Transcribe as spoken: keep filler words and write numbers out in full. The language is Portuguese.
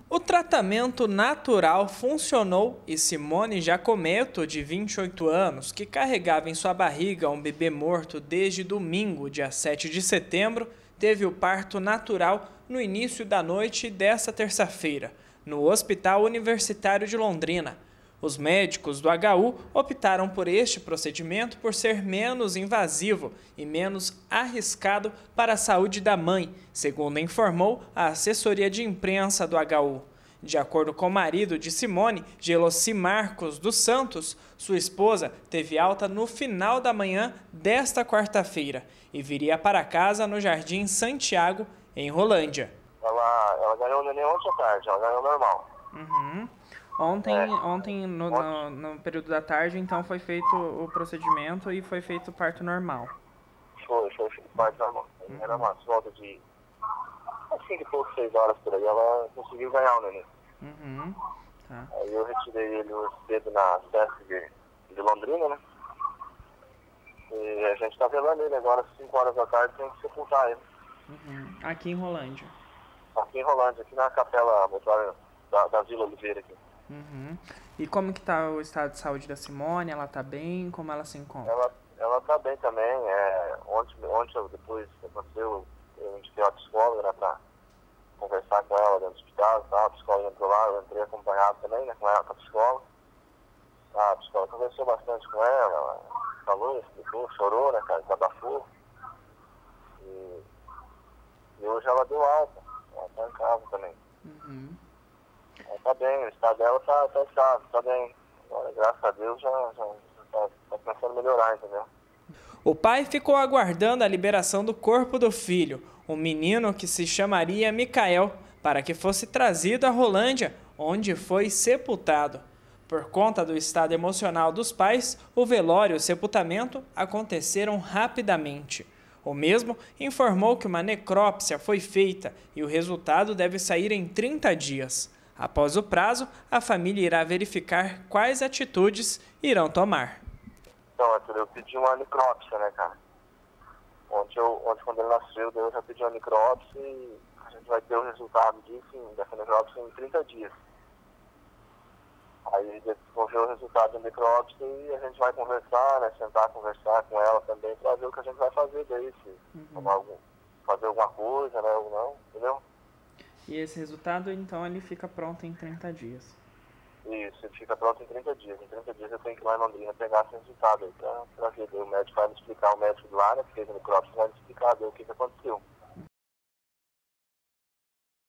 O tratamento natural funcionou e Simone Giacometto, de vinte e oito anos, que carregava em sua barriga um bebê morto desde domingo, dia sete de setembro, teve o parto natural no início da noite desta terça-feira, no Hospital Universitário de Londrina. Os médicos do H U optaram por este procedimento por ser menos invasivo e menos arriscado para a saúde da mãe, segundo informou a assessoria de imprensa do H U. De acordo com o marido de Simone, Gelossi Marcos dos Santos, sua esposa teve alta no final da manhã desta quarta-feira e viria para casa no Jardim Santiago, em Rolândia. Ela, ela ganhou o neném ontem à tarde, ela ganhou normal. Uhum. Ontem, É. ontem no, no, no período da tarde, então, foi feito o procedimento e foi feito o parto normal. Foi, foi feito parto normal. Uhum. Era uma volta de, assim, de pouco, seis horas por aí, ela conseguiu ganhar o neném. Uhum. Tá. Aí eu retirei ele hoje cedo na festa de, de Londrina, né? E a gente tá velando ele agora, às cinco horas da tarde, tem que sepultar ele. Uhum. Aqui em Rolândia. Aqui em Rolândia, aqui na capela mortuária da, da Vila Oliveira aqui. Uhum. E como que tá o estado de saúde da Simone? Ela tá bem? Como ela se encontra? Ela, ela tá bem também. É, ontem, ontem, depois que aconteceu, eu indiquei a psicóloga, né, pra conversar com ela dentro do hospital, tá? A psicóloga entrou lá, eu entrei acompanhado também, né, com ela, com a psicóloga. A psicóloga conversou bastante com ela, ela falou, explicou, chorou, né, cara, desabafou. E, e hoje ela deu alta, ela tá em casa também. Uhum. Ela tá bem, o estado dela tá, tá estável, tá bem. Agora, graças a Deus, já, já, já tá, tá começando a melhorar, entendeu? O pai ficou aguardando a liberação do corpo do filho, um menino que se chamaria Micael, para que fosse trazido a Rolândia, onde foi sepultado. Por conta do estado emocional dos pais, o velório e o sepultamento aconteceram rapidamente. O mesmo informou que uma necrópsia foi feita e o resultado deve sair em trinta dias. Após o prazo, a família irá verificar quais atitudes irão tomar. Então, Arthur, eu pedi uma necrópsia, né, cara? Ontem, eu, ontem quando ele nasceu, eu já pedi uma necrópsia e a gente vai ter o resultado disso, dessa necrópsia em trinta dias. Aí vou ver o resultado da necrópsia e a gente vai conversar, né, sentar, conversar com ela também para ver o que a gente vai fazer daí, se Uhum. tomar algum, fazer alguma coisa, né, ou não, entendeu? E esse resultado, então, ele fica pronto em trinta dias. Isso, ele fica pronto em trinta dias. Em trinta dias eu tenho que ir lá em Londrina pegar esse resultado aí pra, pra ver. O médico vai me explicar, o médico lá, né, que fez a necrópsia, vai me explicar daí o que, que aconteceu.